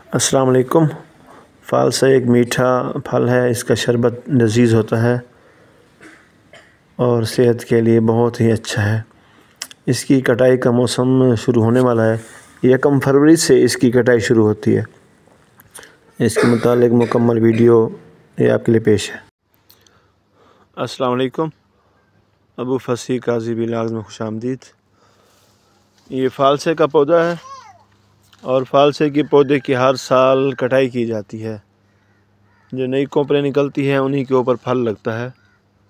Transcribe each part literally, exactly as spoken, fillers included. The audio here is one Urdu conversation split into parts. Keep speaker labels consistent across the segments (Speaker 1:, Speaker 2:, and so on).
Speaker 1: السلام علیکم۔ فالسا ایک میٹھا پھل ہے، اس کا شربت لذیذ ہوتا ہے اور صحت کے لیے بہت ہی اچھا ہے۔ اس کی کٹائی کا موسم شروع ہونے والا ہے، یکم فروری سے اس کی کٹائی شروع ہوتی ہے۔ اس کے متعلق مکمل ویڈیو یہ آپ کے لیے پیش ہے۔ السلام علیکم، ابو فصیح قاضی ولاگز میں خوش آمدید۔ یہ فالسے کا پودا ہے اور فالسے کے پودے کی ہر سال کٹائی کی جاتی ہے۔ جو نئی کوپلیں نکلتی ہیں انہی کے اوپر پھل لگتا ہے۔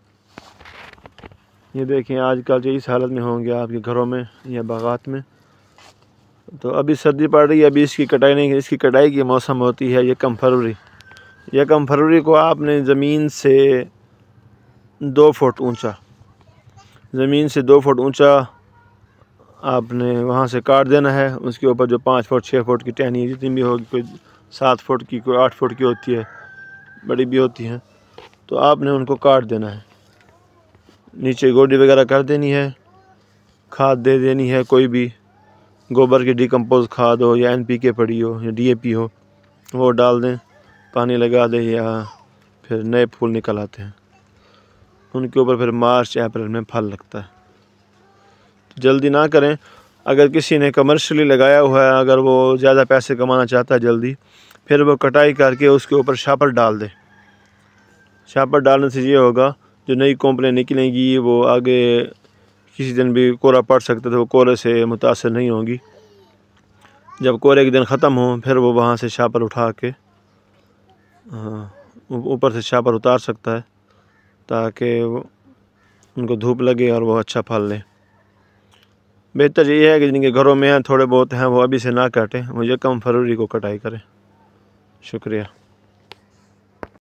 Speaker 1: یہ دیکھیں آج کل جو اس حالت میں ہوں گے آپ کے گھروں میں یا باغات میں، تو ابھی سردی پڑ رہی ہے، ابھی اس کی کٹائی نہیں، اس کی کٹائی کی موسم ہوتی ہے یکم فروری۔ یکم فروری کو آپ نے زمین سے دو فٹ اونچا زمین سے دو فٹ اونچا آپ نے وہاں سے کاٹ دینا ہے۔ اس کے اوپر جو پانچ فٹ چھ فٹ کی ٹہنی ہے، جتنی بھی ہوگی، کوئی سات فٹ کی، کوئی آٹھ فٹ کی ہوتی ہے، بڑی بھی ہوتی ہیں، تو آپ نے ان کو کاٹ دینا ہے۔ نیچے گوڈی وغیرہ کر دینی ہے، کھاد دے دینی ہے، کوئی بھی گوبر کی ڈیکمپوز کھاد ہو یا این پی کے پڑی ہو یا ڈی اے پی ہو وہ ڈال دیں، پانی لگا دیں، یا پھر نئے پھول نکل آتے ہیں۔ ان کے اوپر پھر مارچ اپریل میں پھل لگتا ہے۔ جلدی نہ کریں، اگر کسی نے کمرشلی لگایا ہوا ہے، اگر وہ زیادہ پیسے کمانا چاہتا ہے جلدی، پھر وہ کٹائی کر کے اس کے اوپر شاپر ڈال دے۔ شاپر ڈالنے سے یہ ہوگا جو نئی کومپلیں نکلیں گی وہ آگے کسی دن بھی کورا پڑ سکتا تھا، وہ کورے سے متاثر نہیں ہوں گی۔ جب کورے کے دن ختم ہوں پھر وہ وہاں سے شاپر اٹھا کے اوپر سے شاپر اتار سکتا ہے، تاکہ ان کو دھوپ لگے اور وہ اچھا پھل لیں۔ بہتر یہ ہے کہ جن کے گھروں میں ہیں تھوڑے بہت ہیں وہ ابھی سے نہ کاٹیں، وہ یکم فروری کو کٹائی کریں۔ شکریہ۔